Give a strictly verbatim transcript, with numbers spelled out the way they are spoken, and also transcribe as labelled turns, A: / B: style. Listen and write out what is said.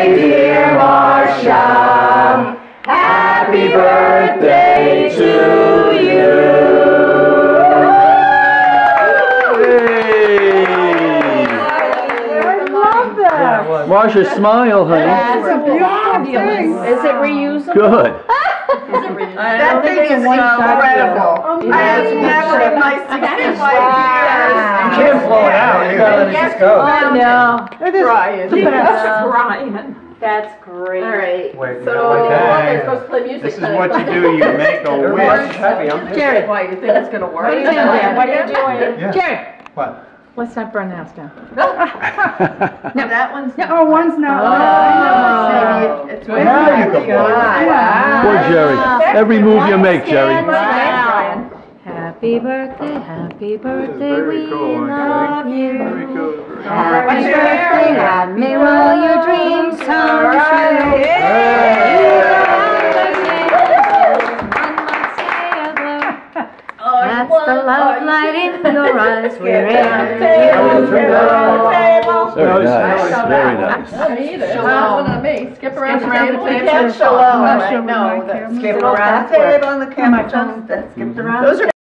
A: birthday, dear Marcia. Happy birthday to you.
B: Marcia, smile, honey.
C: That's a beautiful thing.
D: Is it reusable?
B: Good.
C: That thing is incredible. I have never in my sixty-five years.
A: You can't blow it out. You gotta let it just go.
D: Oh, no.
C: It is Brian.
D: Brian. That's great.
E: All right.
A: Wait,
E: so,
A: okay.
E: they're supposed to play music.
A: This is what you do. You make a wish.
B: Happy. I'm
D: Jerry,
E: Why, you think it's going to work?
D: what are you doing? What are you doing?
A: Yeah.
D: Jerry,
A: What?
D: let's not burn the house down.
E: No, that one's
D: No.
C: Oh, one's not.
D: Oh.
E: Maybe it's
A: Well, now you can blow it.
B: Poor Jerry. Every move you make, Jerry.
D: Wow. Happy birthday, happy birthday, we
A: cool,
D: love
A: actually.
D: you.
A: Very cool.
D: Happy birthday, let me roll your dreams come true. That's the love light in your eyes, wherever you go.
B: Very nice, very nice.
E: Shalom. Me. Skip around the table.
C: Shalom.
E: No,
C: Skip
E: skip
C: around
E: around
C: the table on the camera. Skip around.